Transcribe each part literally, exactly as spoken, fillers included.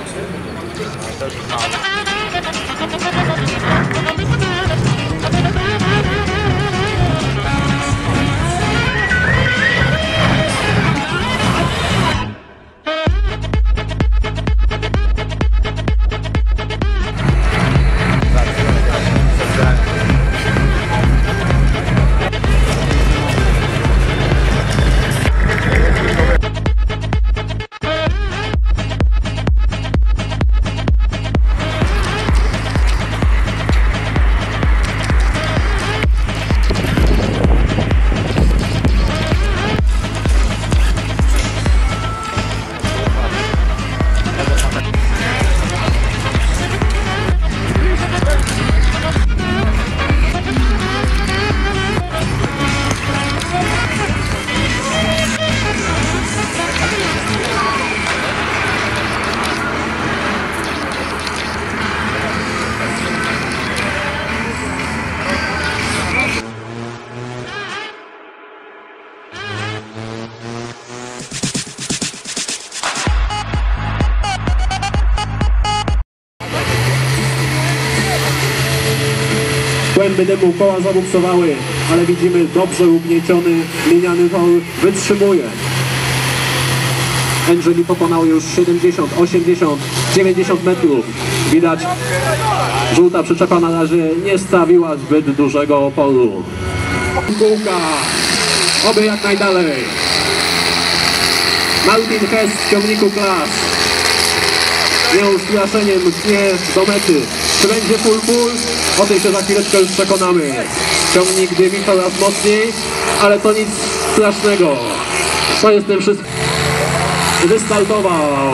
Kłęby dymu, koła zabuksowały, ale widzimy dobrze ugnieciony, liniany tor wytrzymuje. Angeli pokonał już siedemdziesiąt, osiemdziesiąt, dziewięćdziesiąt metrów. Widać, żółta przyczepa na razie nie stawiła zbyt dużego oporu. Kółka, oby jak najdalej. Martin Hess w ciągniku klas. Nieustraszeniem znie do mety. Czy będzie full full? O tym się za chwileczkę już przekonamy. Ciągnik dymi coraz mocniej, ale to nic strasznego. To jest ten wszystko. Wystartował.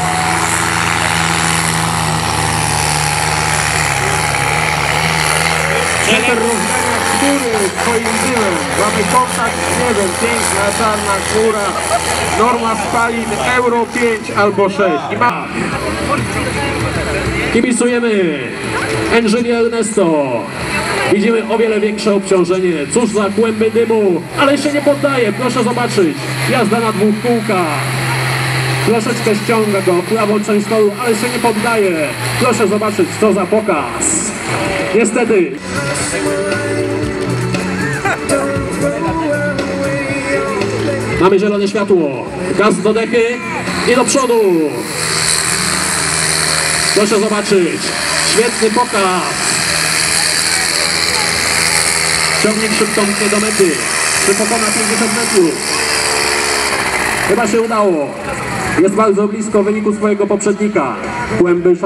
Peter rozgania skóry swoim dymem. Mamy kontakt z niebem. Piękna czarna skóra. Norma spalin Euro pięć albo sześć. I ma... Kibicujemy Angeli Ernesto. Widzimy o wiele większe obciążenie. Cóż za kłęby dymu. Ale się nie poddaje. Proszę zobaczyć. Jazda na dwóch kółkach. Troszeczkę ściąga go prawą część toru, ale się nie poddaje. Proszę zobaczyć, co za pokaz. Niestety. Mamy zielone światło. Gaz do dechy i do przodu. Proszę zobaczyć. Świetny pokaz. Ciągnik szybko mknie do mety. Czy pokona pięćdziesiąt metrów? Chyba się udało. Jest bardzo blisko wyniku swojego poprzednika. Kłęby...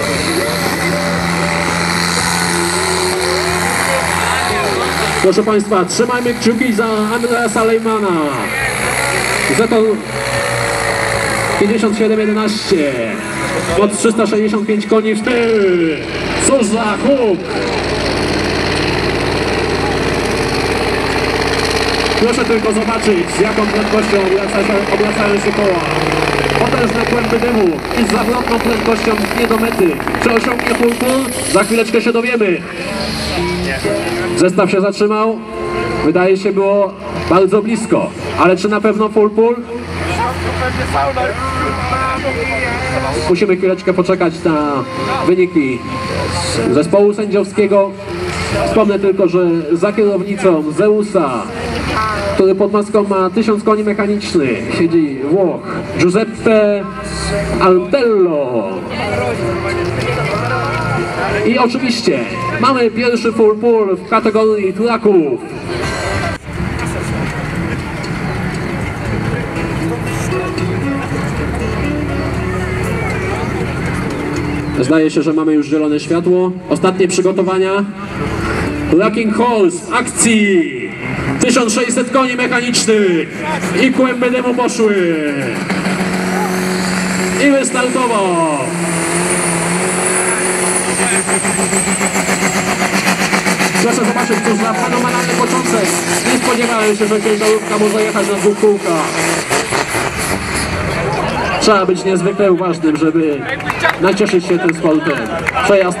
Proszę Państwa, trzymajmy kciuki za Andreasa Leymana. Zetor pięćdziesiąt siedem jedenaście. Od trzysta sześćdziesiąt pięć koni w tył. Cóż za huk! Proszę tylko zobaczyć, z jaką prędkością obracają się koła. Potężne kłęby dymu i z zawrotną prędkością nie do mety. Czy osiągnie full full? Za chwileczkę się dowiemy. Zestaw się zatrzymał. Wydaje się, było bardzo blisko. Ale czy na pewno full full? Musimy chwileczkę poczekać na wyniki zespołu sędziowskiego. Wspomnę tylko, że za kierownicą Zeusa, który pod maską ma tysiąc koni mechanicznych, siedzi Włoch Giuseppe Altello. I oczywiście mamy pierwszy full full w kategorii trucków. Zdaje się, że mamy już zielone światło. Ostatnie przygotowania. Rocking Horse w akcji. tysiąc sześćset koni mechanicznych. I kłęby dymu poszły. I wystartował. Proszę zobaczyć, cóż za fenomenalny początek. Nie spodziewałem się, że ciężarówka może jechać na dwóch kółkach. Trzeba być niezwykle uważnym, żeby nacieszyć się tym sportem. Przejazd.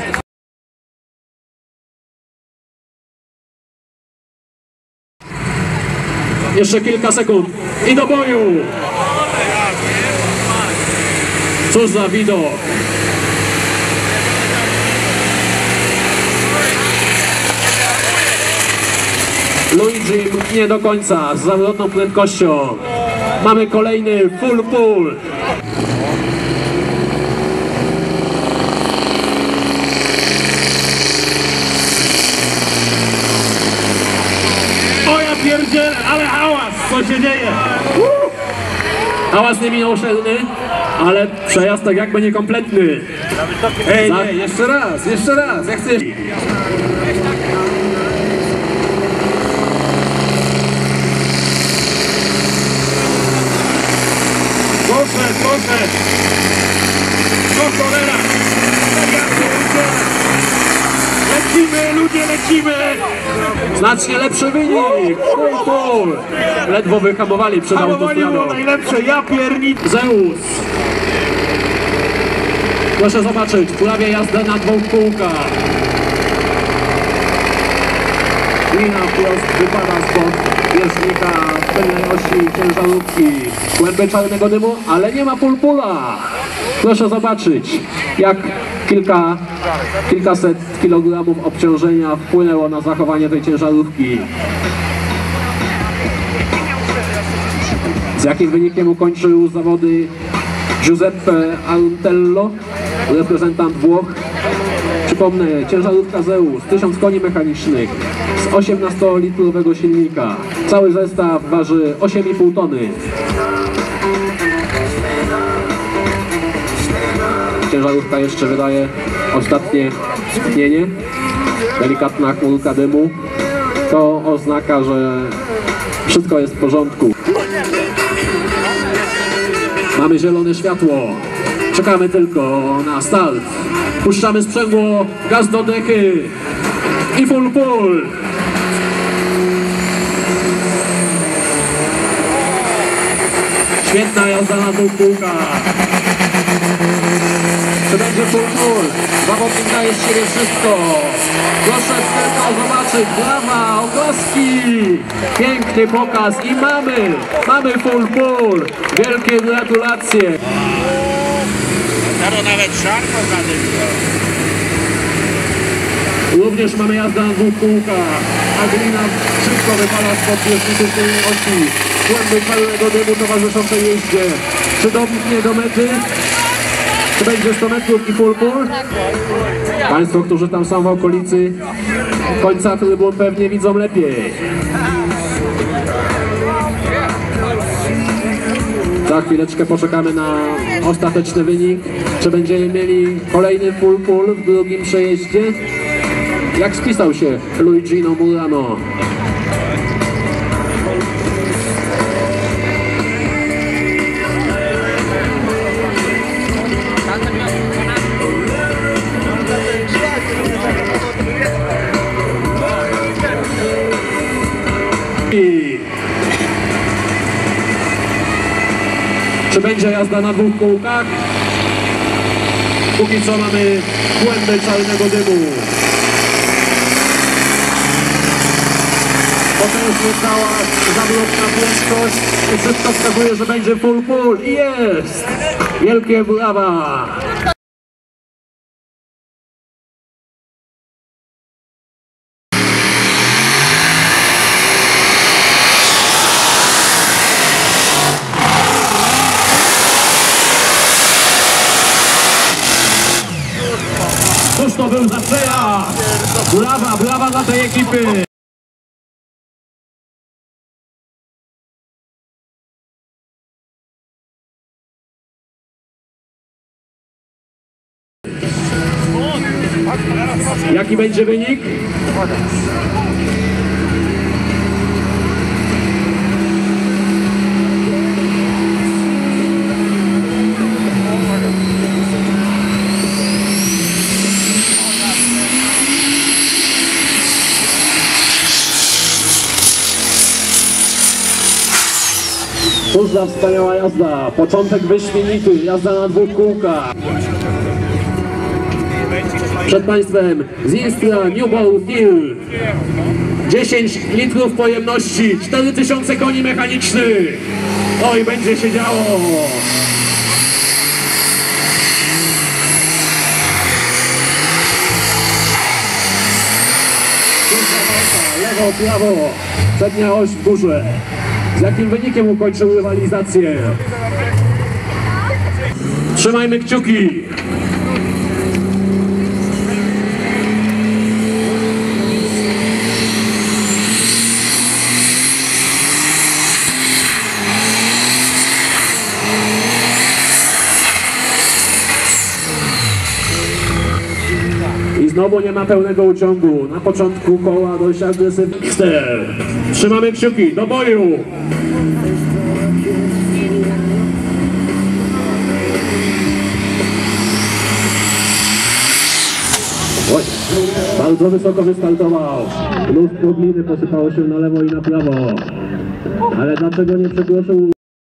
Jeszcze kilka sekund i do boju. Cóż za widok! Luigi nie do końca, z zawrotną prędkością. Mamy kolejny full pull. O ja pierdzielę, ale hałas! Co się dzieje? Uh! Hałas nie miłosierny, ale przejazd tak jakby niekompletny. Ej, nie, jeszcze raz, jeszcze raz, jak chcesz. Proszę, proszę! No cholera! Lecimy, ludzie, lecimy! Znacznie lepszy wynik! Full pull! Ledwo wyhamowali przed autostradą. Najlepsze, ja pierni... Zeus! Proszę zobaczyć, prawie jazdę na dwóch kółkach. Lina wprost wypada spod bieżnika w pełnej osi ciężarówki. Kłęby czarnego dymu, ale nie ma pulpula. Proszę zobaczyć, jak kilka, kilkaset kilogramów obciążenia wpłynęło na zachowanie tej ciężarówki. Z jakim wynikiem ukończył zawody Giuseppe Aruntello, reprezentant Włoch. Przypomnę, ciężarówka Zeus, tysiąc koni mechanicznych z osiemnastolitrowego silnika. Cały zestaw waży osiem i pół tony. Ciężarówka jeszcze wydaje ostatnie tchnienie. Delikatna chmurka dymu. To oznaka, że wszystko jest w porządku. Mamy zielone światło. Czekamy tylko na start. Puszczamy sprzęgło, gaz do dechy i full pull. Świetna jazda na dwóch kółkach. Czy będzie full pull? Zawodnik daje z siebie wszystko. Proszę tylko zobaczyć, brawa, oklaski. Piękny pokaz i mamy, mamy full pull. Wielkie gratulacje. To nawet szarko zadymko. Również mamy jazdę na dwóch kółkach. Adelina szybko wypala spod bieżników tej osi. Kłęby pełnego dymu towarzyszącej jeździe. Czy dobiegnie do mety? Czy będzie sto metrów i full pull? Państwo, którzy tam są w okolicy końca trybun, pewnie widzą lepiej. Za chwileczkę poczekamy na ostateczny wynik. Czy będziemy mieli kolejny full pull w drugim przejeździe? Jak spisał się Luigino Murano? I... Czy będzie jazda na dwóch kółkach? Póki co mamy kłęby czarnego dymu. Potężny hałas, zawrotna prędkość i wszystko wskazuje, że będzie full pull. I jest! Wielkie brawa! Cóż to był za przejazd! Brawa, brawa dla tej ekipy! Jaki będzie wynik? Cóż za wspaniała jazda, początek wyśmienity, jazda na dwóch kółkach. Przed Państwem z Instra Newbold Steel. dziesięć litrów pojemności, cztery tysiące koni mechanicznych. Oj, będzie się działo. lewo, prawo. Przednia oś w górze. Z jakim wynikiem ukończył rywalizację? Trzymajmy kciuki. I znowu nie ma pełnego uciągu. Na początku koła dość agresywny. Trzymamy kciuki, do boju! Oj, bardzo wysoko wystartował. Mnóstwo gliny posypało się na lewo i na prawo. Ale dlaczego nie przekroczył?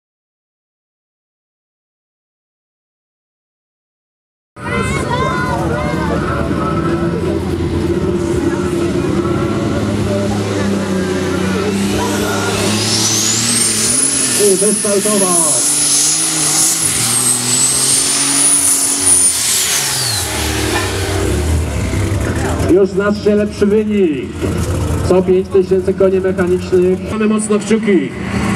I wystartował. Już znacznie lepszy wynik. Co pięć tysięcy koni mechanicznych. Mamy mocno kciuki.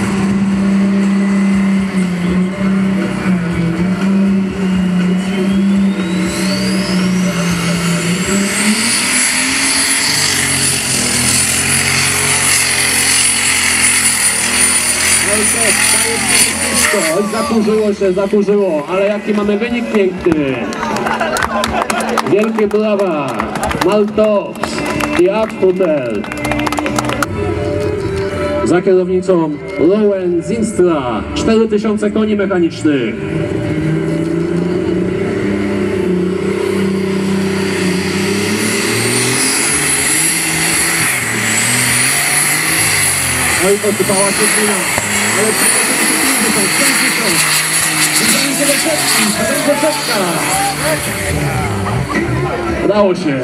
Oj, zakurzyło się, zakurzyło, ale jaki mamy wynik piękny. Wielkie brawa, Maltops i Abhutel. Za kierownicą Rowan Zinstra, cztery tysiące koni mechanicznych. No i posypała się glina, ale będzie do setki, będzie setka. Udało się.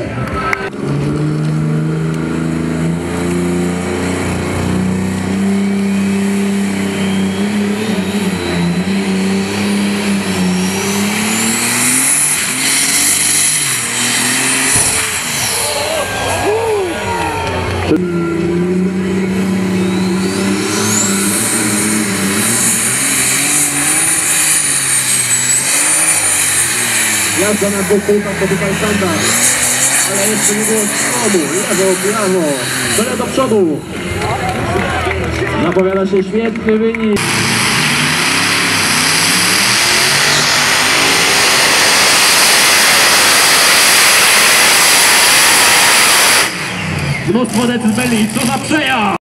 Jazda na dwóch kółkach to tutaj standard, ale jeszcze nie było z przodu, lewo, prawo, tyle do przodu. Zapowiada się świetny wynik. Mnóstwo decybeli, co za przejazd!